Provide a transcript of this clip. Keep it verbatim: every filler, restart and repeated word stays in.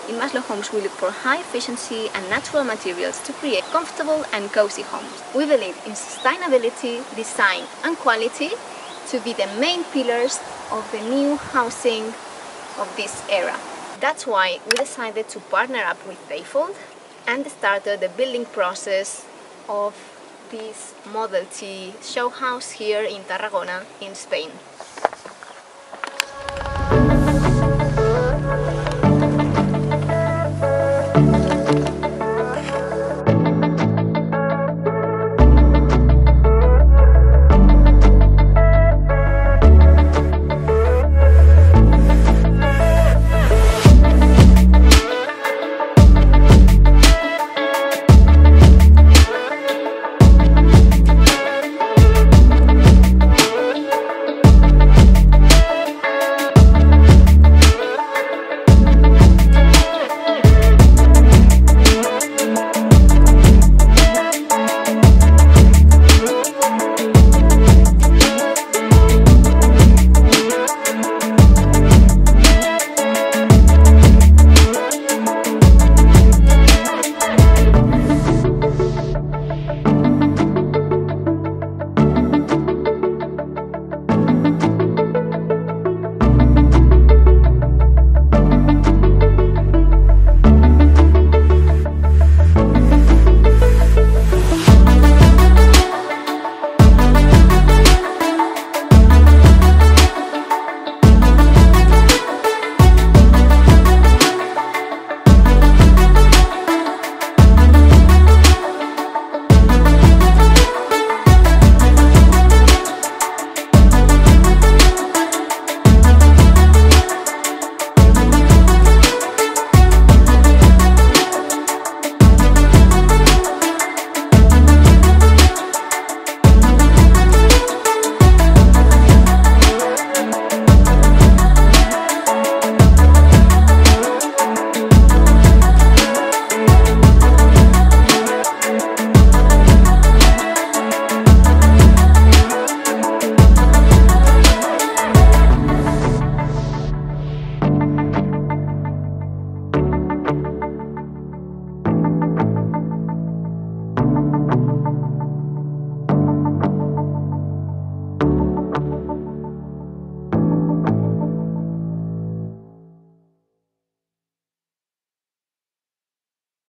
in Maslow Homes, we look for high efficiency and natural materials to create comfortable and cozy homes. We believe in sustainability, design and quality to be the main pillars of the new housing of this era. That's why we decided to partner up with Bayfold and started the building process of this Model T show house here in Tarragona in Spain.